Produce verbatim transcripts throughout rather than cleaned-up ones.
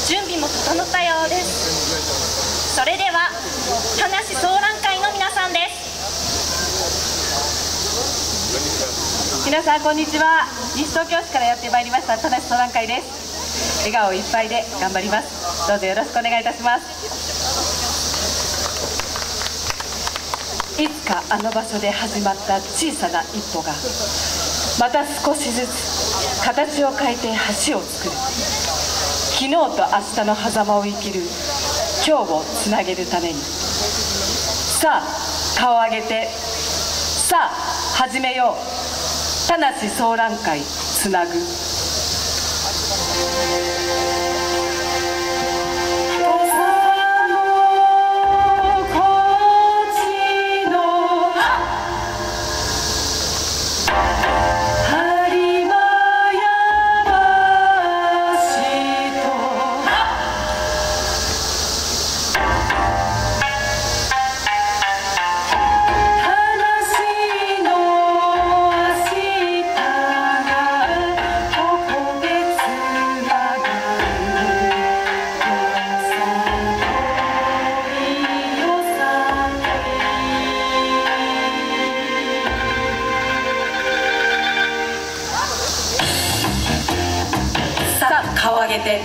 準備も整ったようです。それでは田無総覧会の皆さんです。 皆さんこんにちは。西東京市からやってまいりました田無総覧会です。笑顔いっぱいで頑張ります。どうぞよろしくお願いいたします。いつかあの場所で始まった小さな一歩がまた少しずつ形を変えて橋を作る。昨日と明日の狭間を生きる今日をつなげるために、さあ顔を上げて、さあ始めよう。田無総覧会つなぐ。顔上げて、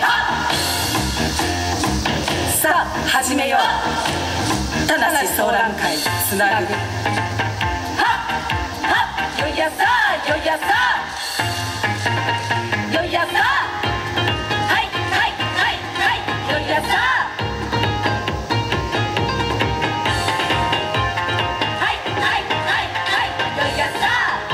さあ始めよう。田無総覧会つなぐ。はっはっよいやさよいやさよいやさ、はいはいはいはいよいやさ、はいはいはいはいよいやさ。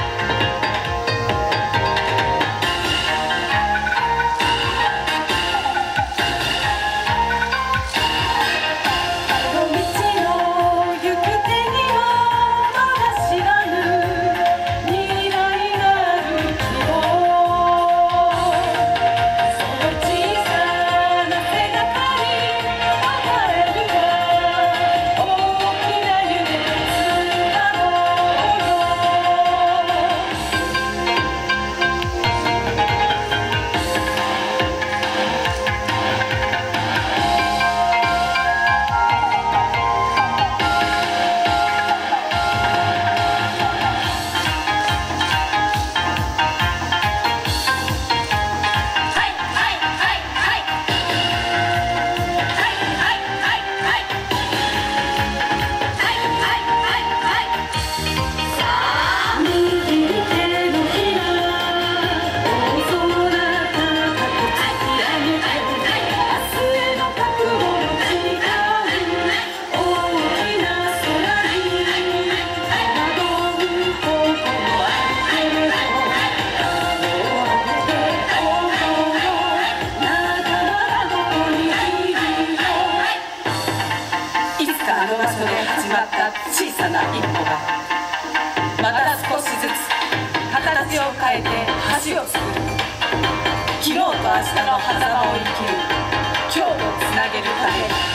あの場所で始まった小さな一歩がまた少しずつ形を変えて橋を作る。昨日と明日の狭間を生きる今日をつなげるために。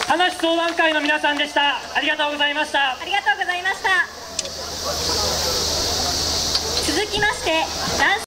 話相談会の皆さんでした。ありがとうございました。 ありがとうございました。続きまして男